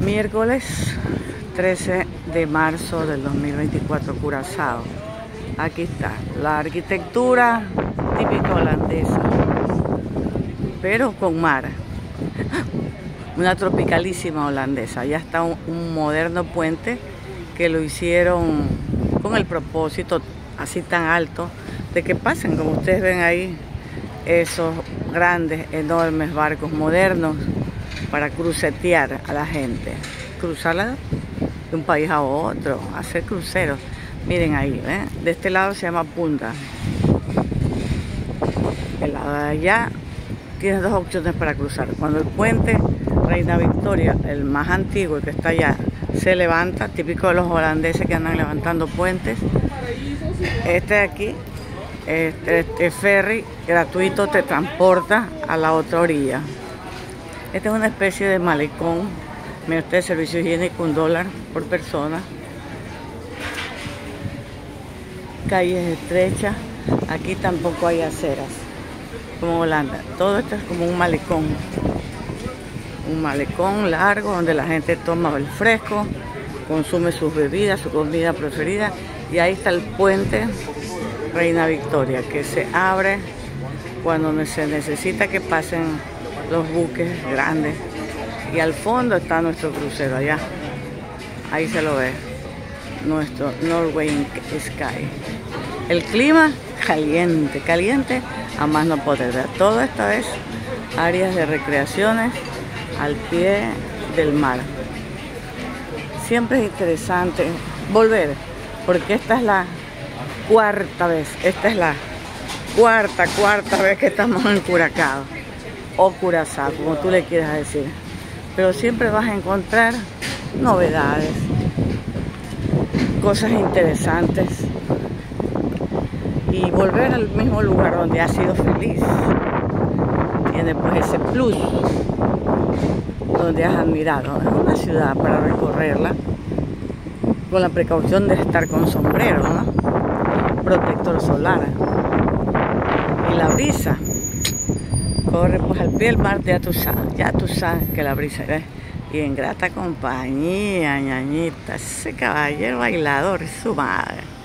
Miércoles 13 de marzo del 2024, Curazao. Aquí está, la arquitectura típica holandesa, pero con mar. Una tropicalísima holandesa. Ya está un moderno puente que lo hicieron con el propósito así tan alto de que pasen, como ustedes ven ahí, esos grandes, enormes barcos modernos para crucetear a la gente, cruzarla de un país a otro, hacer cruceros. Miren ahí, de este lado se llama Punta, el lado de allá tienes dos opciones para cruzar. Cuando el puente Reina Victoria, el más antiguo, el que está allá, se levanta, típico de los holandeses que andan levantando puentes, este de aquí, este ferry gratuito te transporta a la otra orilla. Esta es una especie de malecón. Mira usted, servicio higiénico $1 por persona. Calles estrechas. Aquí tampoco hay aceras, como Holanda. Todo esto es como un malecón. Un malecón largo donde la gente toma el fresco, consume sus bebidas, su comida preferida. Y ahí está el puente Reina Victoria, que se abre cuando se necesita que pasen los buques grandes. Y al fondo está nuestro crucero allá. Ahí se lo ve, nuestro Norway Sky. El clima caliente, caliente a más no poder. Todo esto es áreas de recreaciones al pie del mar. Siempre es interesante volver, porque esta es la cuarta vez. Esta es la cuarta vez que estamos en Curazao o Curazao, como tú le quieras decir. Pero siempre vas a encontrar novedades, cosas interesantes, y volver al mismo lugar donde has sido feliz tiene pues ese plus, donde has admirado. Es una ciudad para recorrerla con la precaución de estar con sombrero, ¿no? Protector solar. Y la brisa corre pues al pie del mar. Ya tú sabes que la brisa es. Y en grata compañía, ñañita, ese caballero bailador es su madre.